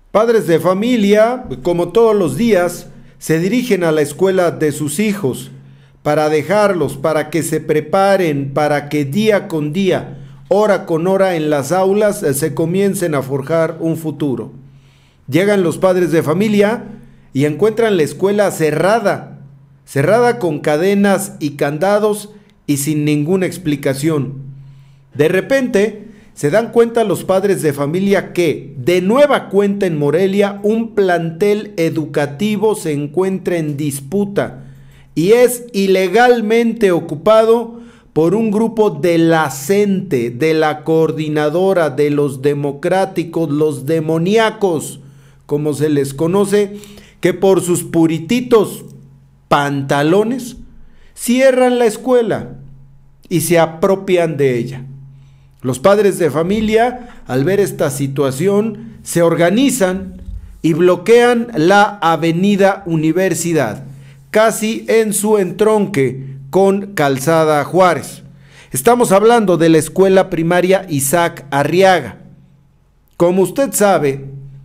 Padres de familia, como todos los días, se dirigen a la escuela de sus hijos para dejarlos, para que se preparen, para que día con día, hora con hora en las aulas se comiencen a forjar un futuro. Llegan los padres de familia y encuentran la escuela cerrada, cerrada con cadenas y candados y sin ninguna explicación. De repente se dan cuenta los padres de familia que, de nueva cuenta en Morelia, un plantel educativo se encuentra en disputa y es ilegalmente ocupado por un grupo de la CENTE, de la coordinadora de los democráticos, los demoníacos, como se les conoce, que por sus purititos pantalones cierran la escuela y se apropian de ella. Los padres de familia, al ver esta situación, se organizan y bloquean la avenida Universidad, casi en su entronque con Calzada Juárez. Estamos hablando de la escuela primaria Isaac Arriaga. Como usted sabe,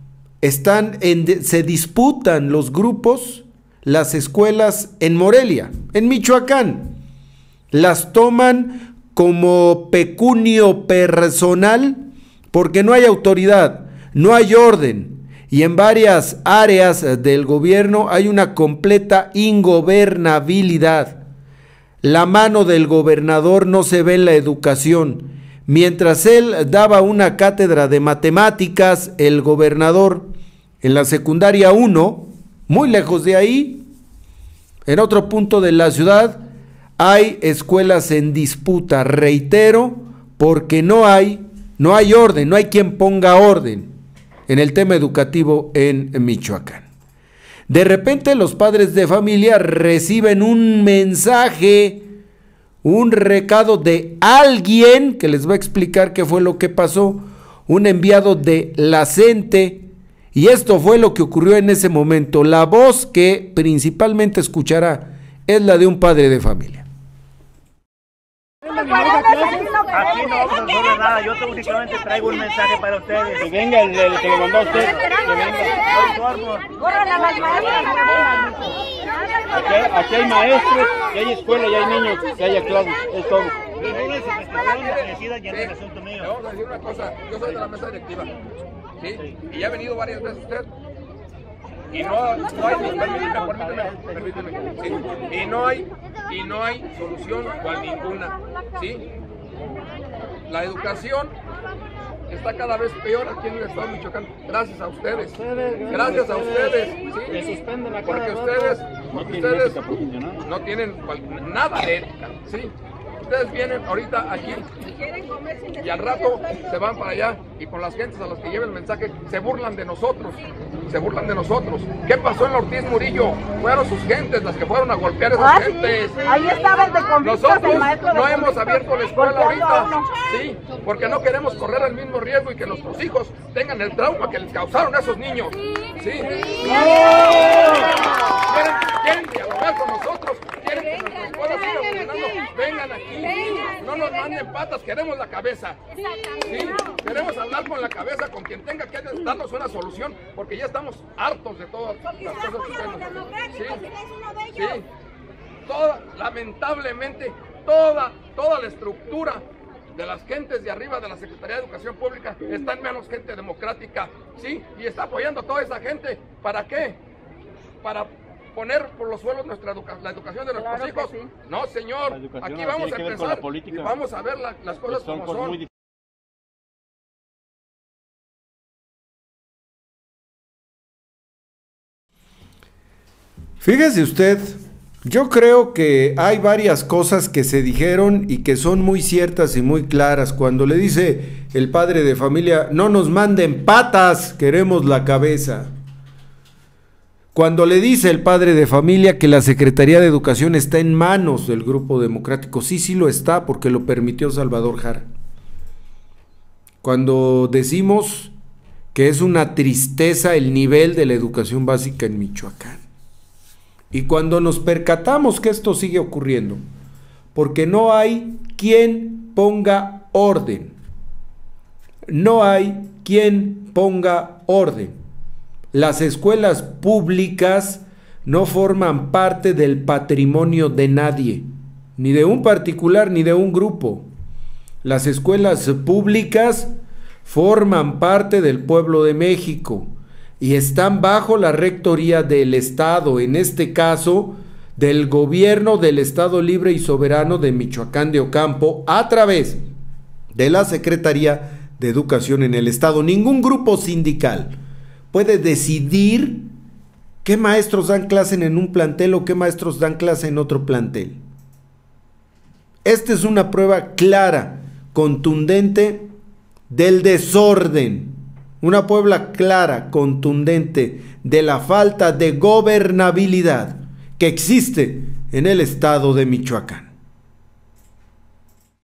se disputan los grupos, las escuelas en Morelia, en Michoacán. Las toman como pecunio personal porque no hay autoridad, no hay orden y en varias áreas del gobierno hay una completa ingobernabilidad. La mano del gobernador no se ve en la educación. Mientras él daba una cátedra de matemáticas, el gobernador en la secundaria 1, muy lejos de ahí, en otro punto de la ciudad, hay escuelas en disputa, reitero, porque no hay orden, no hay quien ponga orden en el tema educativo en Michoacán. De repente los padres de familia reciben un mensaje, un recado de alguien que les va a explicar qué fue lo que pasó, un enviado de la CENTE, y esto fue lo que ocurrió en ese momento. La voz que principalmente escuchará es la de un padre de familia. Aquí no vamos a resolver nada, yo únicamente traigo un mensaje para ustedes. Que venga el que lo mandó a usted, que venga. Aquí hay maestros, que hay escuela y hay niños, que haya clases, es todo. Vamos a decir una cosa, yo soy de la mesa directiva, ¿sí? Y ya ha venido varias veces usted. Y no hay solución cual ninguna, ¿sí? La educación está cada vez peor aquí en el estado de Michoacán, gracias a ustedes, ¿sí? Porque ustedes no tienen nada de ética, ¿sí? Ustedes vienen ahorita aquí y al rato se van para allá y con las gentes a las que lleven el mensaje se burlan de nosotros, ¿Qué pasó en la Ortiz Murillo? Fueron sus gentes las que fueron a golpear a esas gentes. Ahí estaba el de convictos, Nosotros el maestro no de hemos abierto la escuela ahorita, no. sí, porque no queremos correr el mismo riesgo y que nuestros hijos tengan el trauma que les causaron a esos niños, ¿sí? ¿Quieren dialogar con nosotros? ¿Quieren que nuestra escuela siga funcionando? Vengan aquí, no nos manden patas, queremos la cabeza, ¿sí? Queremos hablar con la cabeza, con quien tenga que darnos una solución, porque ya estamos hartos de todas las cosas que tenemos. Sí. Lamentablemente, toda la estructura de las gentes de arriba de la Secretaría de Educación Pública está en manos gente democrática, ¿sí? Y está apoyando a toda esa gente. ¿Para qué? Para poner por los suelos la educación de nuestros hijos. Sí. No, señor, aquí vamos a empezar y vamos a ver las cosas como son. Fíjese usted, yo creo que hay varias cosas que se dijeron y que son muy ciertas y muy claras. Cuando le dice el padre de familia, no nos manden patas, queremos la cabeza. Cuando le dice el padre de familia que la Secretaría de Educación está en manos del Grupo Democrático, sí lo está porque lo permitió Salvador Jara. Cuando decimos que es una tristeza el nivel de la educación básica en Michoacán. Y cuando nos percatamos que esto sigue ocurriendo, porque no hay quien ponga orden, no hay quien ponga orden. Las escuelas públicas no forman parte del patrimonio de nadie, ni de un particular ni de un grupo. Las escuelas públicas forman parte del pueblo de México y están bajo la rectoría del Estado, en este caso del gobierno del Estado Libre y Soberano de Michoacán de Ocampo, a través de la Secretaría de Educación en el Estado. Ningún grupo sindical puede decidir qué maestros dan clase en un plantel o qué maestros dan clase en otro plantel. Esta es una prueba clara, contundente del desorden, una prueba clara, contundente de la falta de gobernabilidad que existe en el estado de Michoacán.